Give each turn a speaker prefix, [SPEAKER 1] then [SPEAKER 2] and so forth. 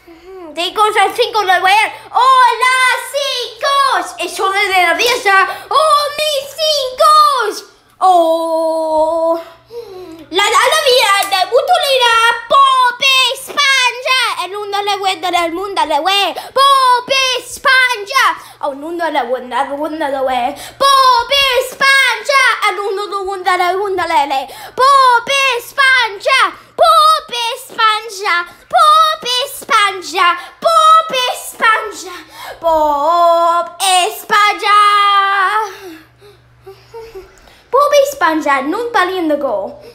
[SPEAKER 1] Chicos, al 5 lo voy a... ¡Hola, chicos! Es hora de la fiesta. ¡Oh, mis 5! ¡Oh! La vida de Butulina, Bob Esponja. El mundo le vuelve del mundo le ve. Bob Esponja. El mundo le vuelve del mundo le ve. Bob Esponja. El mundo le vuelve del mundo le ve. Bob Esponja. Bob Esponja. Bob Esponja. Bob Esponja. Bob Esponja. Bob Esponja, non parliamo go.